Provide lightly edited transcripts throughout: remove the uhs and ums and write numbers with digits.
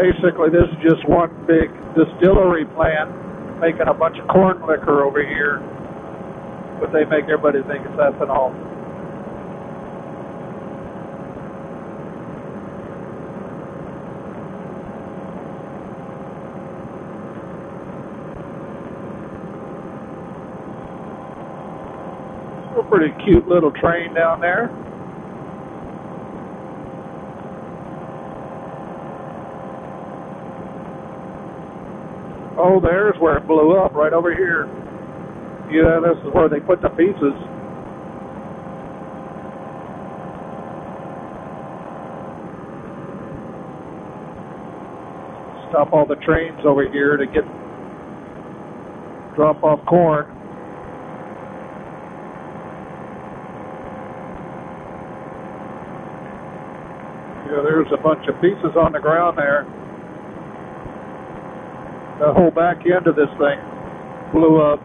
Basically, this is just one big distillery plant making a bunch of corn liquor over here, but they make everybody think it's ethanol. A pretty cute little train down there. Oh, there's where it blew up, right over here. Yeah, this is where they put the pieces. Stop all the trains over here to drop off corn. Yeah, there's a bunch of pieces on the ground there. The whole back end of this thing blew up.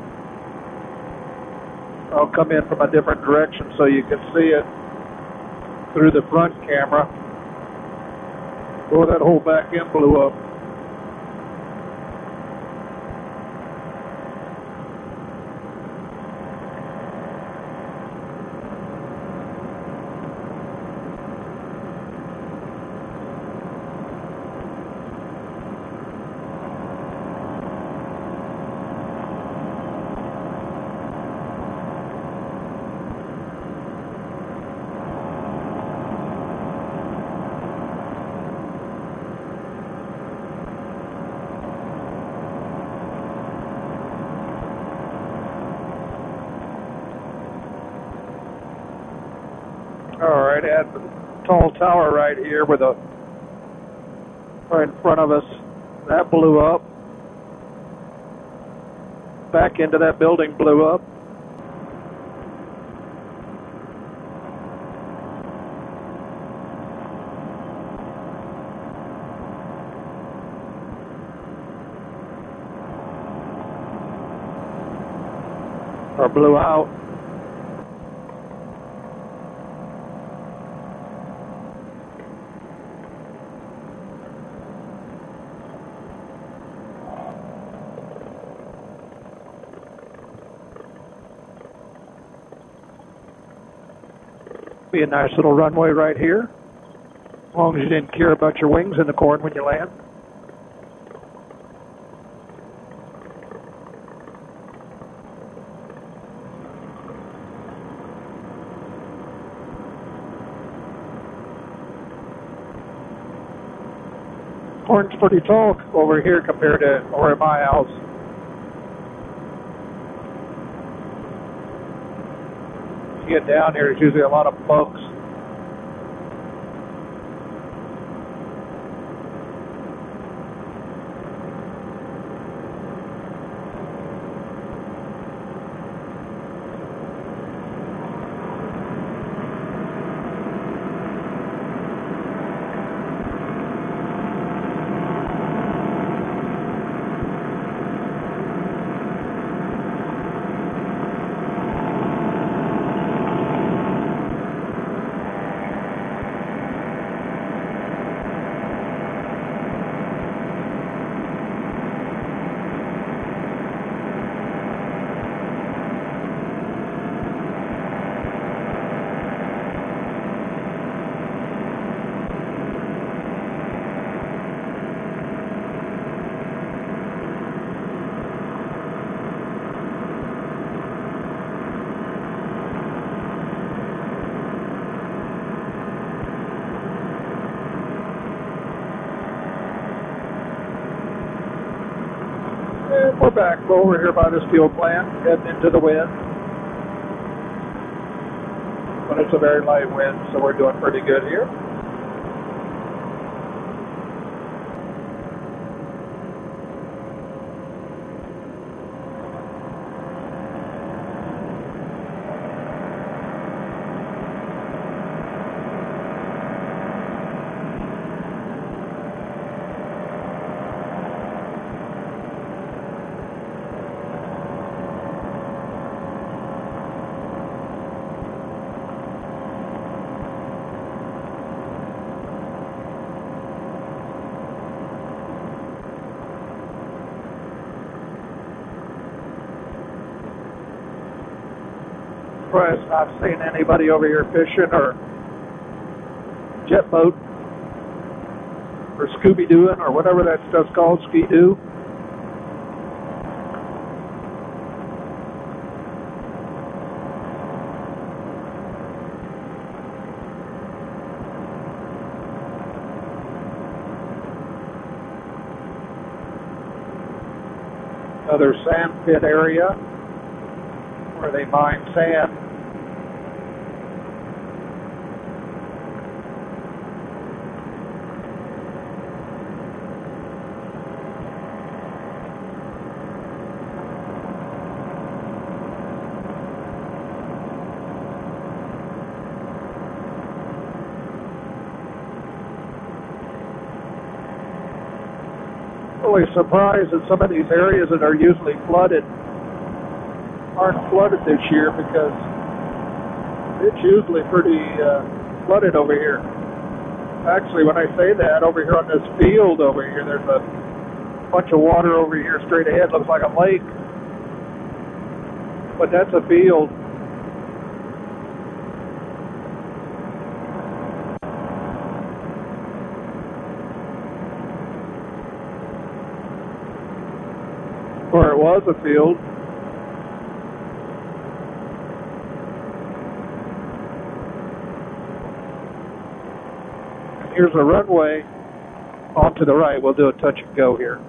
I'll come in from a different direction so you can see it through the front camera. Oh, that whole back end blew up. All right, at the tall tower right here right in front of us, that blew up. Back into that building blew up. Or blew out. Be a nice little runway right here, as long as you didn't care about your wings in the corn when you land. Corn's pretty tall over here compared to over at my house. You get down here, there's usually a lot of bugs. And we're back over here by the steel plant, heading into the wind. But it's a very light wind, so we're doing pretty good here. surprised not seeing anybody over here fishing or jet boat or Scooby-Dooing or whatever that stuff's called, ski-doo. Another sand pit area where they mine sand. Really surprised that some of these areas that are usually flooded aren't flooded this year, because it's usually pretty flooded over here. Actually, when I say that, over here on this field over here, there's a bunch of water over here straight ahead. Looks like a lake, but that's a field. Or it was a field. And here's a runway on to the right. We'll do a touch and go here.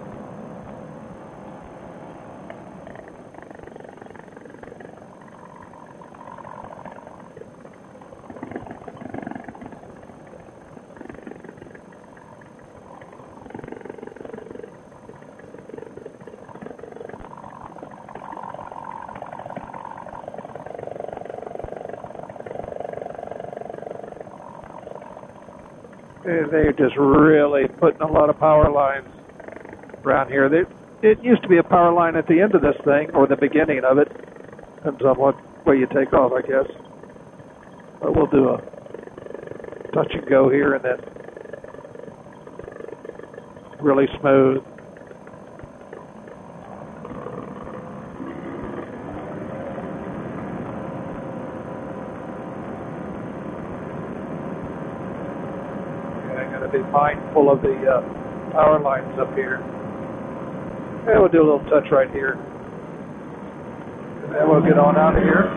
They're just really putting a lot of power lines around here. It used to be a power line at the end of this thing, or the beginning of it. Depends on what way you take off, I guess. But we'll do a touch and go here, and then really smooth. Be mindful of the power lines up here. And we'll do a little touch right here. And then we'll get on out of here.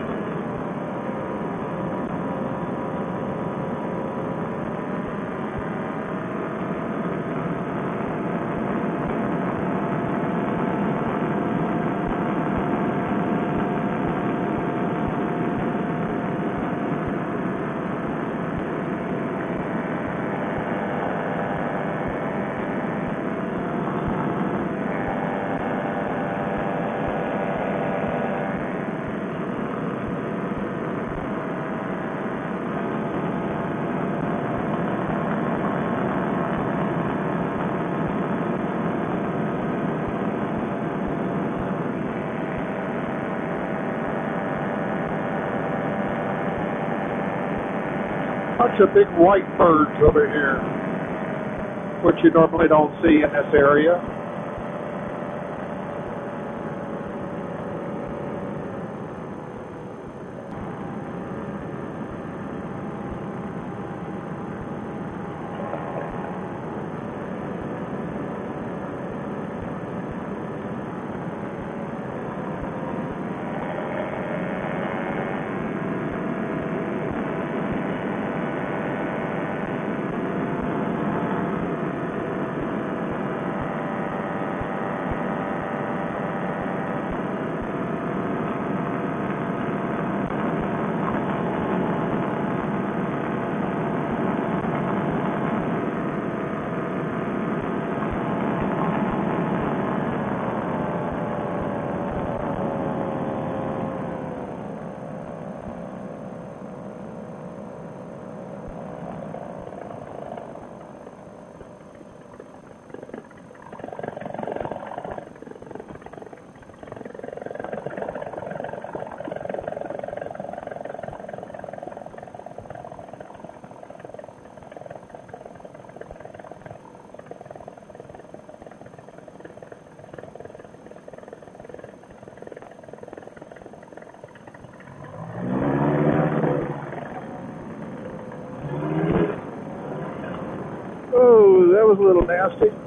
Bunch of big white birds over here, which you normally don't see in this area. was a little nasty.